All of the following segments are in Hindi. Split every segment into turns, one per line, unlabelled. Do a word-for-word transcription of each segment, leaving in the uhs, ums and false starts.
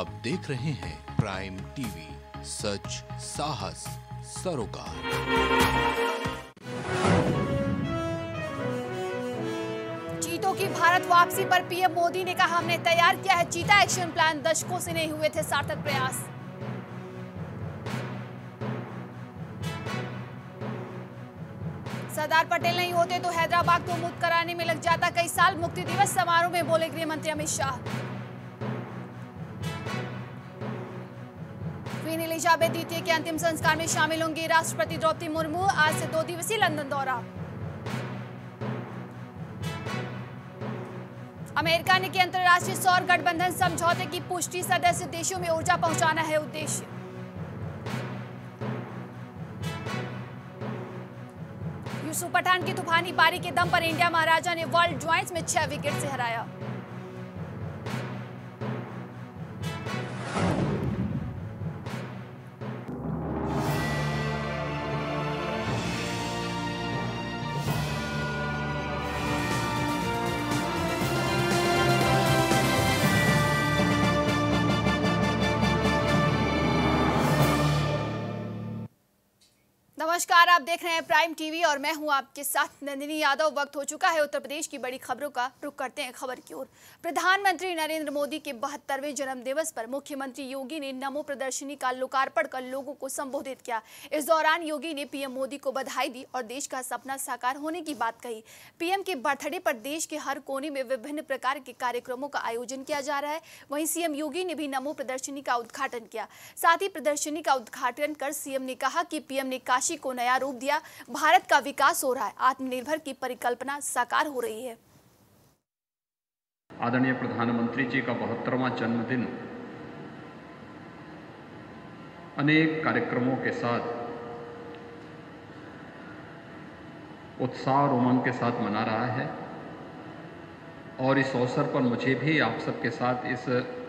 आप देख रहे हैं प्राइम टीवी, सच साहस सरोकार।
चीतों की भारत वापसी पर पीएम मोदी ने कहा, हमने तैयार किया है चीता एक्शन प्लान, दशकों से नहीं हुए थे सार्थक प्रयास। सरदार पटेल नहीं होते तो हैदराबाद को मुक्त कराने में लग जाता कई साल, मुक्ति दिवस समारोह में बोले गृह मंत्री अमित शाह। क्वीन एलिजाबेथ द्वितीय के अंतिम संस्कार में शामिल होंगी राष्ट्रपति द्रौपदी मुर्मू, आज से दो दिवसीय लंदन दौरा। अमेरिका ने की अंतर्राष्ट्रीय सौर गठबंधन समझौते की पुष्टि, सदस्य देशों में ऊर्जा पहुंचाना है उद्देश्य। यूसुफ पठान की तूफानी पारी के दम पर इंडिया महाराजा ने वर्ल्ड ज्वाइंट्स में छह विकेट से हराया। नमस्कार, आप देख रहे हैं प्राइम टीवी और मैं हूं आपके साथ नंदिनी यादव। वक्त हो चुका है उत्तर प्रदेश की बड़ी खबरों का। रुख करते हैं खबर की ओर। प्रधानमंत्री नरेंद्र मोदी के बहत्तरवें जन्म दिवस पर मुख्यमंत्री योगी ने नमो प्रदर्शनी का लोकार्पण कर लोगों को संबोधित किया। इस दौरान योगी ने पीएम मोदी को बधाई दी और देश का सपना साकार होने की बात कही। पीएम के बर्थडे पर देश के हर कोने में विभिन्न प्रकार के कार्यक्रमों का आयोजन किया जा रहा है। वहीं सीएम योगी ने भी नमो प्रदर्शनी का उद्घाटन किया। साथ ही प्रदर्शनी का उद्घाटन कर सीएम ने कहा कि पीएम ने काशी को नया रूप दिया, भारत का विकास हो रहा है, आत्मनिर्भर की परिकल्पना साकार हो रही है।
आदरणीय प्रधानमंत्री जी का बहत्तरवां जन्मदिन अनेक कार्यक्रमों के साथ उत्साह और उमंग के साथ मना रहा है और इस अवसर पर मुझे भी आप सबके साथ इस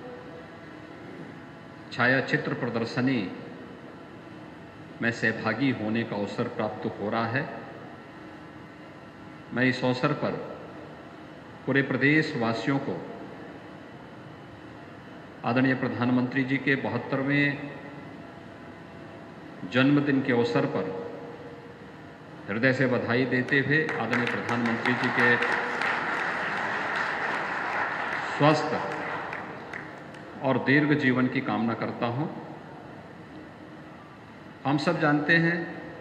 छायाचित्र प्रदर्शनी में सहभागी होने का अवसर प्राप्त हो रहा है। मैं इस अवसर पर पूरे प्रदेश वासियों को आदरणीय प्रधानमंत्री जी के बहत्तरवें जन्मदिन के अवसर पर हृदय से बधाई देते हुए आदरणीय प्रधानमंत्री जी के स्वस्थ और दीर्घ जीवन की कामना करता हूं। हम सब जानते हैं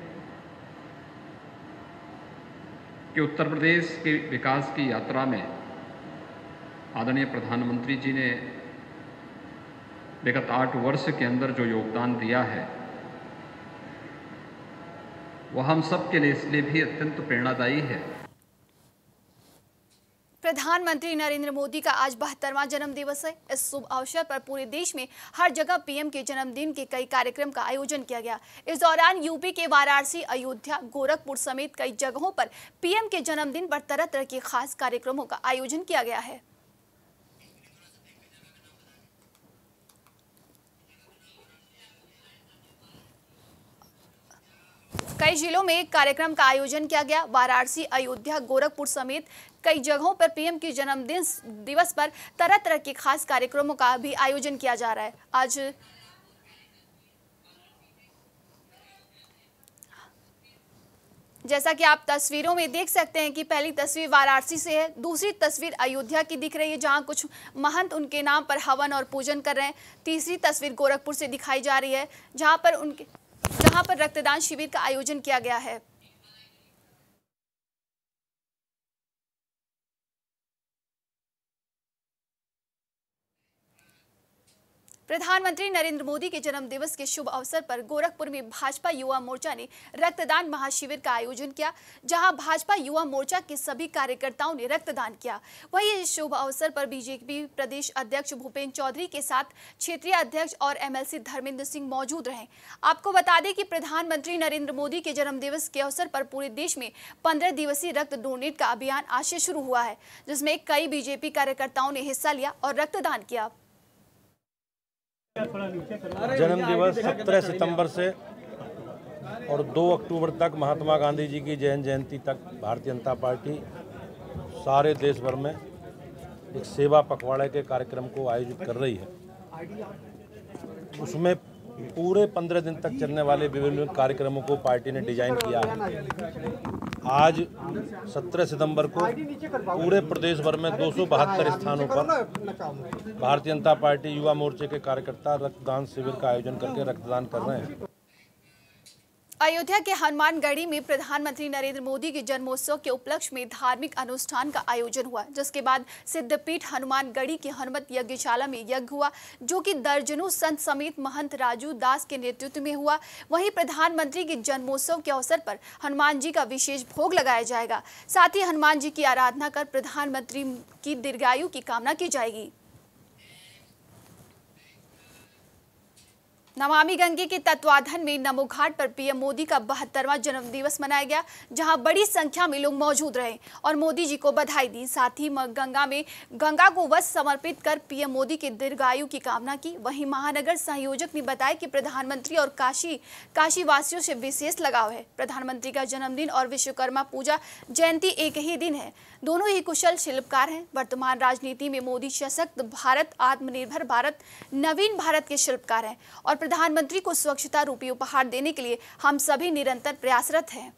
कि उत्तर प्रदेश के विकास की यात्रा में आदरणीय प्रधानमंत्री जी ने विगत आठ वर्ष के अंदर जो योगदान दिया है वह हम सब के लिए इसलिए भी अत्यंत प्रेरणादायी है।
प्रधानमंत्री नरेंद्र मोदी का आज बहत्तरवां जन्म दिवस है। इस शुभ अवसर पर पूरे देश में हर जगह पीएम के जन्मदिन के कई कार्यक्रम का आयोजन किया गया। इस दौरान यूपी के वाराणसी, अयोध्या, गोरखपुर समेत कई जगहों पर पीएम के जन्मदिन पर तरह तरह के खास कार्यक्रमों का आयोजन किया गया है। कई जिलों में कार्यक्रम का आयोजन किया गया। वाराणसी, अयोध्या, गोरखपुर समेत कई जगहों पर पीएम के जन्मदिन दिवस पर तरह तरह के खास कार्यक्रमों का भी आयोजन किया जा रहा है। आज जैसा कि आप तस्वीरों में देख सकते हैं कि पहली तस्वीर वाराणसी से है, दूसरी तस्वीर अयोध्या की दिख रही है जहां कुछ महंत उनके नाम पर हवन और पूजन कर रहे हैं। तीसरी तस्वीर गोरखपुर से दिखाई जा रही है जहां पर उनके जहां पर रक्तदान शिविर का आयोजन किया गया है। प्रधानमंत्री नरेंद्र मोदी के जन्म दिवस के शुभ अवसर पर गोरखपुर में भाजपा युवा मोर्चा ने रक्तदान महाशिविर का आयोजन किया, जहां भाजपा युवा मोर्चा के सभी कार्यकर्ताओं ने रक्तदान किया। वहीं इस शुभ अवसर पर बीजेपी प्रदेश अध्यक्ष भूपेंद्र चौधरी के साथ क्षेत्रीय अध्यक्ष और एमएलसी धर्मेंद्र सिंह मौजूद रहे। आपको बता दें कि प्रधानमंत्री नरेंद्र मोदी के जन्म दिवस के अवसर पर पूरे देश में पंद्रह दिवसीय रक्त डोनेट का अभियान आज से शुरू हुआ है, जिसमें कई बीजेपी कार्यकर्ताओं ने हिस्सा लिया और रक्तदान किया।
जन्म दिवस सत्रह सितंबर से और दो अक्टूबर तक महात्मा गांधी जी की जन्म जयंती तक भारतीय जनता पार्टी सारे देश भर में एक सेवा पखवाड़े के कार्यक्रम को आयोजित कर रही है। उसमें पूरे पंद्रह दिन तक चलने वाले विभिन्न कार्यक्रमों को पार्टी ने डिजाइन किया है। आज सत्रह सितंबर को पूरे प्रदेश भर में दो सौ बहत्तर स्थानों पर भारतीय जनता पार्टी युवा मोर्चे के कार्यकर्ता रक्तदान शिविर का आयोजन करके रक्तदान कर रहे हैं।
अयोध्या के हनुमानगढ़ी में प्रधानमंत्री नरेंद्र मोदी के जन्मोत्सव के उपलक्ष्य में धार्मिक अनुष्ठान का आयोजन हुआ, जिसके बाद सिद्धपीठ हनुमानगढ़ी की हनुमत यज्ञशाला में यज्ञ हुआ, जो कि दर्जनों संत समेत महंत राजू दास के नेतृत्व में हुआ। वहीं प्रधानमंत्री के जन्मोत्सव के अवसर पर हनुमान जी का विशेष भोग लगाया जाएगा। साथ ही हनुमान जी की आराधना कर प्रधानमंत्री की दीर्घायु की कामना की जाएगी। नमामि गंगे के तत्वाधान में नमो घाट पर पीएम मोदी का बहत्तरवां जन्मदिवस मनाया गया, जहां बड़ी संख्या में लोग मौजूद रहे और मोदी जी को बधाई दी। साथ ही गंगा में गंगा को वस्त्र समर्पित कर पीएम मोदी के दीर्घायु की कामना की। वहीं महानगर संयोजक ने बताया कि प्रधानमंत्री और काशी काशी वासियों से विशेष लगाव है। प्रधानमंत्री का जन्मदिन और विश्वकर्मा पूजा जयंती एक ही दिन है। दोनों ही कुशल शिल्पकार हैं। वर्तमान राजनीति में मोदी सशक्त भारत, आत्मनिर्भर भारत, नवीन भारत के शिल्पकार हैं और प्रधानमंत्री को स्वच्छता रूपी उपहार देने के लिए हम सभी निरंतर प्रयासरत हैं।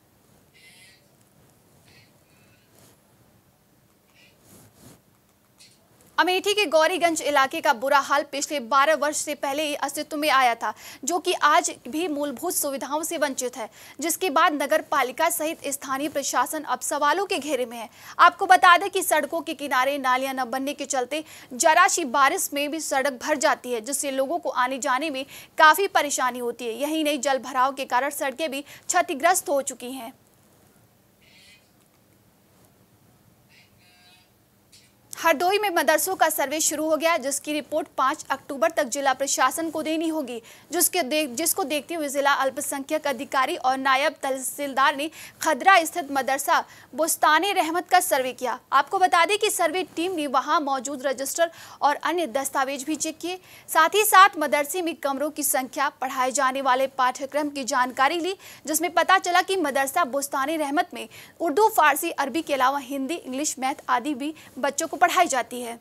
अमेठी के गौरीगंज इलाके का बुरा हाल पिछले बारह वर्ष से पहले ही अस्तित्व में आया था, जो कि आज भी मूलभूत सुविधाओं से वंचित है, जिसके बाद नगर पालिका सहित स्थानीय प्रशासन अब सवालों के घेरे में है। आपको बता दें कि सड़कों के किनारे नालियां न बनने के चलते जरा सी बारिश में भी सड़क भर जाती है, जिससे लोगों को आने जाने में काफी परेशानी होती है। यही नहीं, जल भराव के कारण सड़कें भी क्षतिग्रस्त हो चुकी हैं। हरदोई में मदरसों का सर्वे शुरू हो गया, जिसकी रिपोर्ट पाँच अक्टूबर तक जिला प्रशासन को देनी होगी, जिसके देख जिसको देखते हुए जिला अल्पसंख्यक अधिकारी और नायब तहसीलदार ने खदरा स्थित मदरसा बुस्ताने रहमत का सर्वे किया। आपको बता दें कि सर्वे टीम ने वहां मौजूद रजिस्टर और अन्य दस्तावेज भी चेक किए। साथ ही साथ मदरसे में कमरों की संख्या, पढ़ाए जाने वाले पाठ्यक्रम की जानकारी ली, जिसमें पता चला कि मदरसा बुस्ताने रहमत में उर्दू, फारसी, अरबी के अलावा हिंदी, इंग्लिश, मैथ आदि भी बच्चों को पढ़ाई जाती है।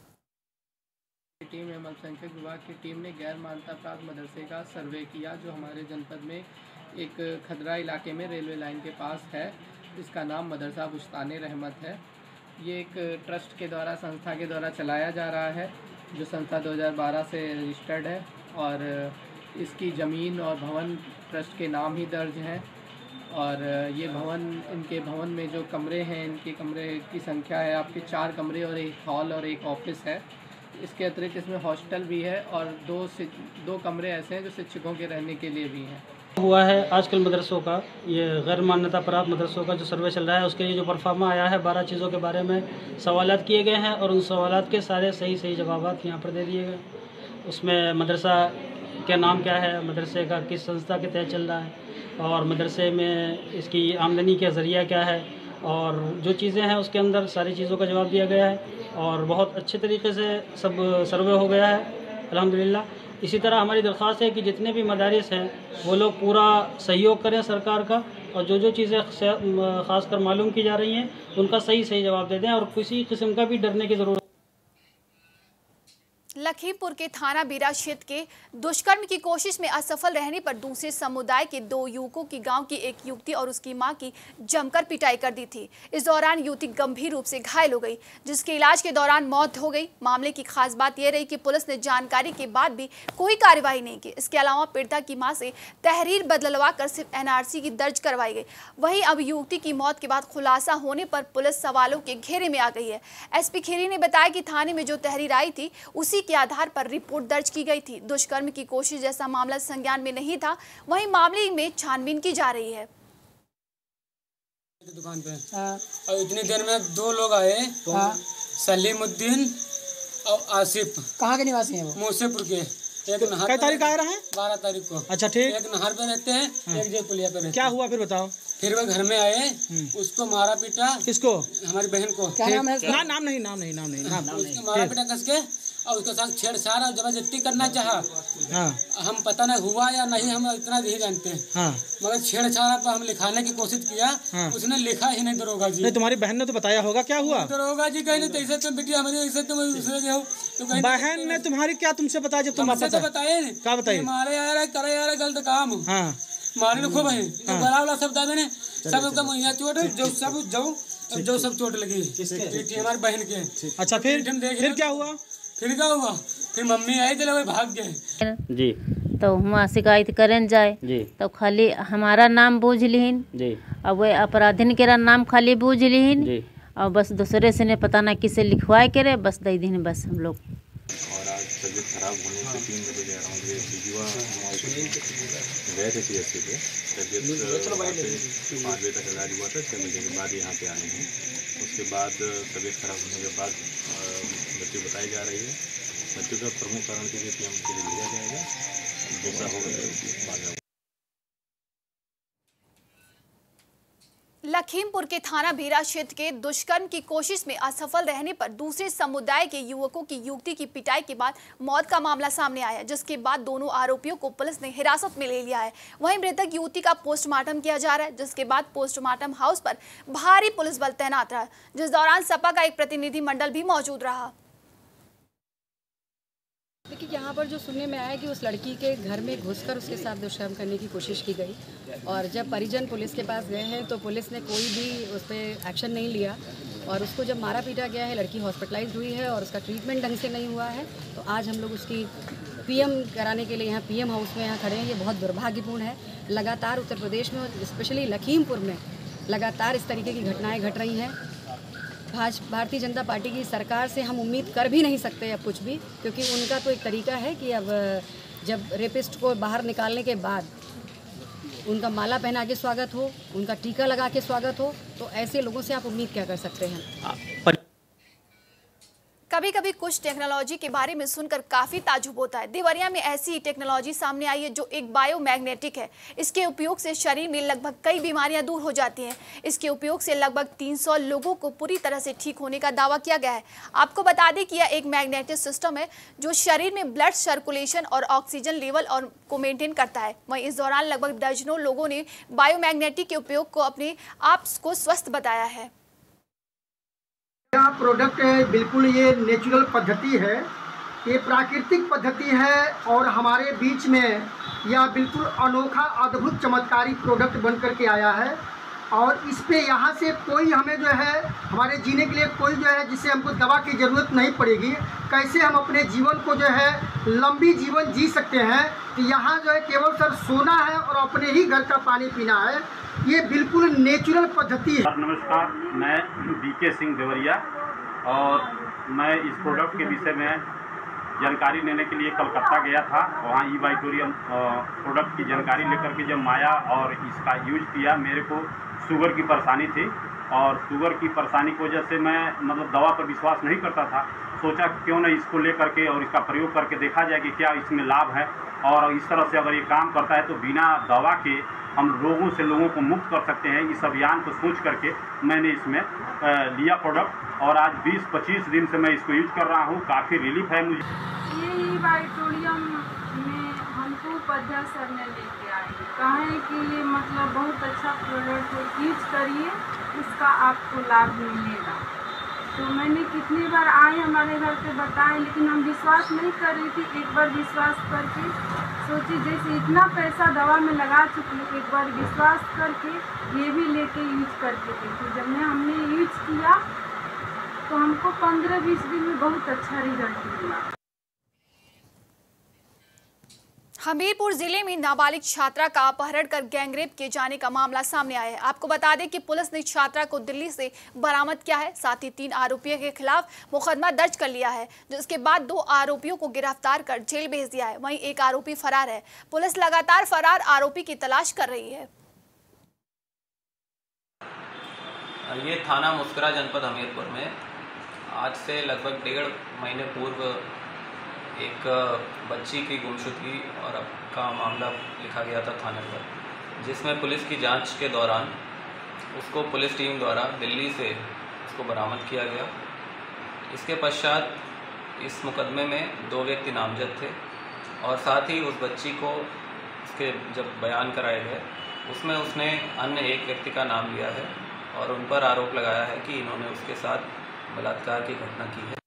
टीम एवं अल्पसंख्यक विभाग की टीम ने गैर मान्यता प्राप्त मदरसे का सर्वे किया, जो हमारे जनपद में एक खदरा इलाके में रेलवे लाइन के पास है। इसका नाम मदरसा बुस्ताने रहमत है। ये एक ट्रस्ट के द्वारा, संस्था के द्वारा चलाया जा रहा है, जो संस्था दो हज़ार बारह से रजिस्टर्ड है और इसकी ज़मीन और भवन ट्रस्ट के नाम ही दर्ज हैं। और ये भवन, इनके भवन में जो कमरे हैं, इनके कमरे की संख्या है आपके चार कमरे और एक हॉल और एक ऑफिस है। इसके अतिरिक्त इसमें हॉस्टल भी है और दो दो कमरे ऐसे हैं जो शिक्षकों के रहने के लिए भी हैं।
हुआ है आजकल मदरसों का, ये गैर मान्यता प्राप्त मदरसों का जो सर्वे चल रहा है, उसके लिए जो परफॉर्मा आया है, बारह चीज़ों के बारे में सवालात किए गए हैं और उन सवालात के सारे सही सही जवाबात यहाँ पर दे दिए गए। उसमें मदरसा क्या नाम क्या है, मदरसे का किस संस्था के तहत चल रहा है और मदरसे में इसकी आमदनी का ज़रिया क्या है, और जो चीज़ें हैं उसके अंदर सारी चीज़ों का जवाब दिया गया है और बहुत अच्छे तरीके से सब सर्वे हो गया है अल्हम्दुलिल्लाह। इसी तरह हमारी दरख्वास्त है कि जितने भी मदारिस हैं वो लोग पूरा सहयोग करें सरकार का, और जो जो चीज़ें ख़ासकर मालूम की जा रही हैं उनका सही सही जवाब दे दें और किसी किस्म का भी डरने की ज़रूरत।
लखीमपुर के थाना बीरा क्षेत्र के दुष्कर्म की कोशिश में असफल रहने पर दूसरे समुदाय के दो युवकों की गांव की एक युवती और उसकी मां की जमकर पिटाई कर दी थी। इस दौरान युवती गंभीर रूप से घायल हो गई, जिसके इलाज के दौरान मौत हो गई। मामले की खास बात यह रही कि पुलिस ने जानकारी के बाद भी कोई कार्रवाई नहीं की। इसके अलावा पीड़िता की मां से तहरीर बदलवा कर सिर्फ एनआरसी की दर्ज करवाई गई। वहीं अब युवती की मौत के बाद खुलासा होने पर पुलिस सवालों के घेरे में आ गई है। एसपी खीरी ने बताया कि थाने में जो तहरीर आई थी उसी के आधार पर रिपोर्ट दर्ज की गई थी। दुष्कर्म की कोशिश जैसा मामला संज्ञान में नहीं था। वहीं मामले में छानबीन की जा रही है।
दुकान पे और इतनी देर में दो लोग आए, सलीमुद्दीन और आसिफ।
कहाँ के निवासी हैं वो?
मूसेपुर के। एक नहर
कई तारीख आ रहा है?
बारह तारीख को।
अच्छा ठीक।
एक नहर पे रहते हैं, एक जय पुलिया पे रहते हैं।
क्या हुआ फिर बताओ?
फिर वो घर में आए, उसको मारा पीटा।
किसको?
हमारी बहन को।
क्या नाम है? ना, नाम नहीं नाम नहीं नाम नहीं नाम
उसको मारा पीटा कस के और उसके साथ छेड़छाड़ और जबरदस्ती करना चाहा।
हाँ
हम पता नहीं हुआ या नहीं, हम इतना नहीं जानते हैं।
हाँ
मगर छेड़छाड़ पर हम लिखाने की कोशिश किया।
हाँ।
उसने लिखा ही नहीं दरोगा जी।
नहीं, तुम्हारी बहन ने तो बताया होगा क्या हुआ?
दरोगा जी कहीं नहीं, ऐसे तुम बेटी हमारी, ऐसे तुम दूसरे जो तो कहीं
बहन ने तुम्हारी क्या तुमसे बताया जब तुम
हमसे
वापस
तो
आए?
बताए नहीं।
क्या बताइए?
मारे यार है, करे यार है, गलत काम।
हाँ
मारे खूब है,
हाँ।
बड़ा वाला शब्द है मैंने सब उसका मुहैया चोट है, जो सब जो जो सब चोट लगी बेटी हमारी बहन के।
अच्छा, फिर फिर क्या हुआ?
फिर क्या हुआ? फिर मम्मी आई तो लोग भाग गए
जी। तो हुआ शिकायत करें जाए जी, तो खाली हमारा नाम बूझ लिहिन जी, अब वे अपराधीन के नाम खाली बूझ लिहिन जी, और बस दूसरे से ने पता ना किसे लिखवाए करे, बस दे दिन बस हम लोग।
और आज तबीयत खराब होने से तीन बजे ग्यारह बजे युवा गए थे सी एस सी पे। तबीयत पाँच बजे तक इलाज हुआ था, छः बजे के बाद यहाँ पे आए हैं। उसके बाद तबीयत खराब होने के बाद मृत्यु बताई जा रही है। मृत्यु का प्रमुख कारण के लिए पी एम के लिए भेजा जाएगा, जैसा होगा।
लखीमपुर के थाना भीरा क्षेत्र के दुष्कर्म की कोशिश में असफल रहने पर दूसरे समुदाय के युवकों की युवती की पिटाई के बाद मौत का मामला सामने आया, जिसके बाद दोनों आरोपियों को पुलिस ने हिरासत में ले लिया है। वहीं मृतक युवती का पोस्टमार्टम किया जा रहा है, जिसके बाद पोस्टमार्टम हाउस पर भारी पुलिस बल तैनात रहा, जिस दौरान सपा का एक प्रतिनिधि मंडल भी मौजूद रहा।
देखिए, यहाँ पर जो सुनने में आया कि उस लड़की के घर में घुसकर उसके साथ दुष्कर्म करने की कोशिश की गई, और जब परिजन पुलिस के पास गए हैं तो पुलिस ने कोई भी उस पर एक्शन नहीं लिया, और उसको जब मारा पीटा गया है, लड़की हॉस्पिटलाइज्ड हुई है और उसका ट्रीटमेंट ढंग से नहीं हुआ है। तो आज हम लोग उसकी पीएम कराने के लिए यहाँ पीएम हाउस में यहाँ खड़े हैं। ये बहुत दुर्भाग्यपूर्ण है। लगातार उत्तर प्रदेश में, स्पेशली लखीमपुर में लगातार इस तरीके की घटनाएँ घट रही हैं। भाजपा भारतीय जनता पार्टी की सरकार से हम उम्मीद कर भी नहीं सकते अब कुछ भी, क्योंकि उनका तो एक तरीका है कि अब जब रेपिस्ट को बाहर निकालने के बाद उनका माला पहना के स्वागत हो, उनका टीका लगा के स्वागत हो, तो ऐसे लोगों से आप उम्मीद क्या कर सकते हैं।
कभी कभी कुछ टेक्नोलॉजी के बारे में सुनकर काफी ताजुब होता है। देवरिया में ऐसी टेक्नोलॉजी सामने आई है जो एक बायोमैग्नेटिक है। इसके उपयोग से शरीर में लगभग कई बीमारियां दूर हो जाती हैं। इसके उपयोग से लगभग तीन सौ लोगों को पूरी तरह से ठीक होने का दावा किया गया है। आपको बता दें कि यह एक मैग्नेटिक सिस्टम है जो शरीर में ब्लड सर्कुलेशन और ऑक्सीजन लेवल और को मेंटेन करता है। वहीं इस दौरान लगभग दर्जनों लोगों ने बायोमैग्नेटिक के उपयोग को अपने आप को स्वस्थ बताया है।
यह प्रोडक्ट बिल्कुल ये नेचुरल पद्धति है, ये प्राकृतिक पद्धति है, और हमारे बीच में यह बिल्कुल अनोखा अद्भुत चमत्कारी प्रोडक्ट बन करके आया है। और इस पे यहाँ से कोई हमें जो है हमारे जीने के लिए कोई जो है जिससे हमको दवा की ज़रूरत नहीं पड़ेगी, कैसे हम अपने जीवन को जो है लंबी जीवन जी सकते हैं। तो यहाँ जो है केवल सर सोना है और अपने ही घर का पानी पीना है। ये बिल्कुल नेचुरल पद्धति है।
नमस्कार, मैं बी के सिंह देवरिया, और मैं इस प्रोडक्ट के विषय में जानकारी लेने के लिए कलकत्ता गया था। वहाँ ई वाइटोरियम प्रोडक्ट की जानकारी लेकर के जब आया और इसका यूज किया, मेरे को शुगर की परेशानी थी, और शुगर की परेशानी की वजह से मैं मतलब दवा पर विश्वास नहीं करता था। सोचा क्यों न इसको ले करके और इसका प्रयोग करके देखा जाए कि क्या इसमें लाभ है, और इस तरह से अगर ये काम करता है तो बिना दवा के हम रोगों से लोगों को मुक्त कर सकते हैं। इस अभियान को सोच करके मैंने इसमें लिया प्रोडक्ट, और आज बीस पच्चीस दिन से मैं इसको यूज कर रहा हूँ। काफ़ी रिलीफ है मुझे।
ये वाइटोरियम में हमको पद्या सर ने लेके आए, कहें कि ये मतलब बहुत अच्छा प्रोडक्ट है, यूज करिए, इसका आपको लाभ मिलेगा। तो मैंने कितनी बार आए हमारे घर पे बताएं, लेकिन हम विश्वास नहीं कर रही थी। एक बार विश्वास करके सोची, जैसे इतना पैसा दवा में लगा चुकी, एक बार विश्वास करके ये भी लेके यूज करके देखी। जब मैं हमने यूज किया तो हमको पंद्रह बीस दिन में बहुत अच्छा रिजल्ट मिला।
हमीरपुर जिले में नाबालिग छात्रा का अपहरण कर गैंगरेप किए जाने का मामला सामने आया है। आपको बता दें कि पुलिस ने छात्रा को दिल्ली से बरामद किया है, साथ ही तीन आरोपियों के खिलाफ मुकदमा दर्ज कर लिया है, जिसके बाद दो आरोपियों को गिरफ्तार कर जेल भेज दिया है। वहीं एक आरोपी फरार है। पुलिस लगातार फरार आरोपी की तलाश कर रही है।
ये थाना मुस्करा जनपद हमीरपुर में आज से लगभग डेढ़ महीने पूर्व एक बच्ची की गुमशुदगी और का मामला लिखा गया था थाने पर, जिसमें पुलिस की जांच के दौरान उसको पुलिस टीम द्वारा दिल्ली से उसको बरामद किया गया। इसके पश्चात इस मुकदमे में दो व्यक्ति नामजद थे और साथ ही उस बच्ची को उसके जब बयान कराए गए उसमें उसने अन्य एक व्यक्ति का नाम लिया है और उन पर आरोप लगाया है कि इन्होंने उसके साथ बलात्कार की घटना की है।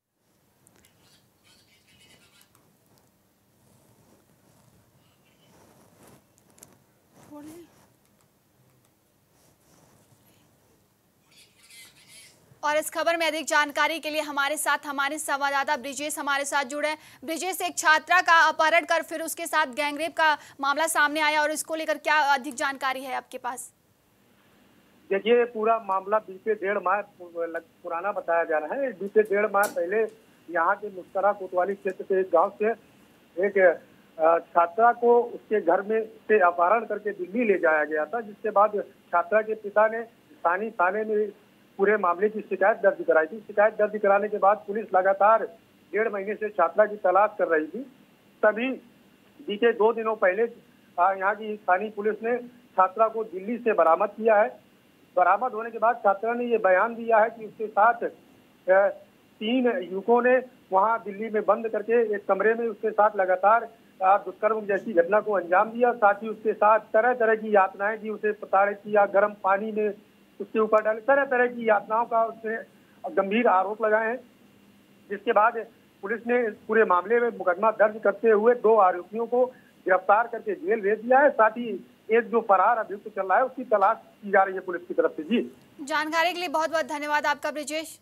और इस खबर में अधिक जानकारी के लिए हमारे साथ हमारे संवाददाता ब्रिजेश हमारे साथ जुड़े हैं। ब्रिजेश, एक छात्रा का अपहरण कर फिर उसके साथ गैंगरेप का मामला सामने आया और इसको लेकर क्या अधिक जानकारी है आपके पास?
देखिए, पूरा मामला बीते डेढ़ माह पुराना बताया जा रहा है। बीते डेढ़ माह पहले यहाँ के मुस्करा कोतवाली क्षेत्र के एक गाँव से एक छात्रा को उसके घर में से अपहरण करके दिल्ली ले जाया गया था, जिसके बाद छात्रा के पिता ने स्थानीय थाने में पूरे मामले की शिकायत दर्ज कराई थी। शिकायत दर्ज कराने के बाद पुलिस लगातार डेढ़ महीने से छात्रा की तलाश कर रही थी। तभी बीते दो दिनों पहले यहाँ की स्थानीय पुलिस ने छात्रा को दिल्ली से बरामद किया है। बरामद होने के बाद छात्रा ने ये बयान दिया है कि उसके साथ तीन युवकों ने वहाँ दिल्ली में बंद करके एक कमरे में उसके साथ लगातार दुष्कर्म जैसी घटना को अंजाम दिया। साथ ही उसके साथ तरह तरह की यातनाएं दी, उसे प्रताड़ित किया, गर्म पानी में उसके ऊपर डाले, तरह तरह की यातनाओं का उसने गंभीर आरोप लगाए हैं। जिसके बाद पुलिस ने इस पूरे मामले में मुकदमा दर्ज करते हुए दो आरोपियों को गिरफ्तार करके जेल भेज दिया है। साथ ही एक जो फरार अभियुक्त चल रहा है उसकी तलाश की जा रही है पुलिस की तरफ से। जी,
जानकारी के लिए बहुत बहुत धन्यवाद आपका ब्रिजेश।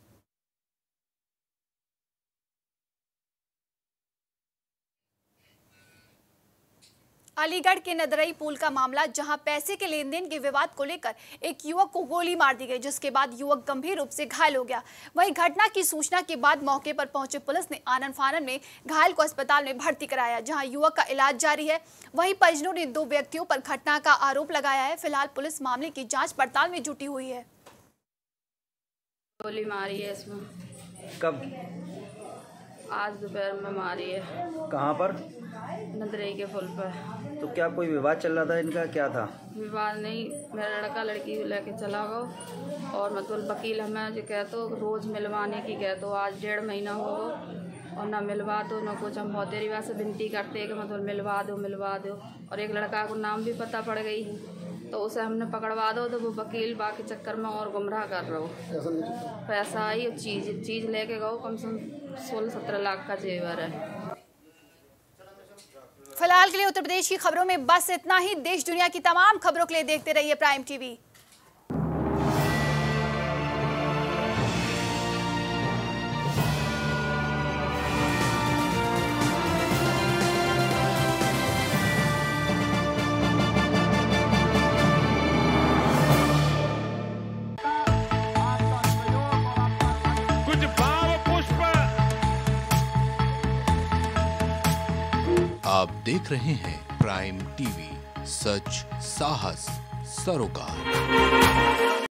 अलीगढ़ के नदरई पुल का मामला, जहां पैसे के लेन देन के विवाद को लेकर एक युवक को गोली मार दी गई, जिसके बाद युवक गंभीर रूप से घायल हो गया। वहीं घटना की सूचना के बाद मौके पर पहुंचे पुलिस ने आनन फानन में घायल को अस्पताल में भर्ती कराया, जहां युवक का इलाज जारी है। वहीं परिजनों ने दो व्यक्तियों पर घटना का आरोप लगाया है। फिलहाल पुलिस मामले की जाँच पड़ताल में जुटी हुई है।
गोली मारी है इसमें।
कब?
आज दोपहर में मारी है।
कहाँ पर?
नदरई के पुल पर।
तो क्या कोई विवाद चल रहा था इनका, क्या था?
विवाद नहीं, मेरा लड़का लड़की लेके चला गया और मतलब वकील हमें जो कह तो रोज़ मिलवाने की कह तो आज डेढ़ महीना हो गया और ना मिलवा दो ना कुछ। हम बहुत देरी बाद से विनती करते हैं कि मतलब मिलवा दो मिलवा दो। और एक लड़का को नाम भी पता पड़ गई तो उसे हमने पकड़वा दो, तो वो वकील बाकी चक्कर में और गुमराह कर रहा हो। पैसा आई और चीज़ चीज़ लेके गओ, कम से कम सोलह सत्रह लाख का जेवर है।
फिलहाल के लिए उत्तर प्रदेश की खबरों में बस इतना ही। देश दुनिया की तमाम खबरों के लिए देखते रहिए प्राइम टीवी।
आप देख रहे हैं प्राइम टीवी, सच साहस सरोकार।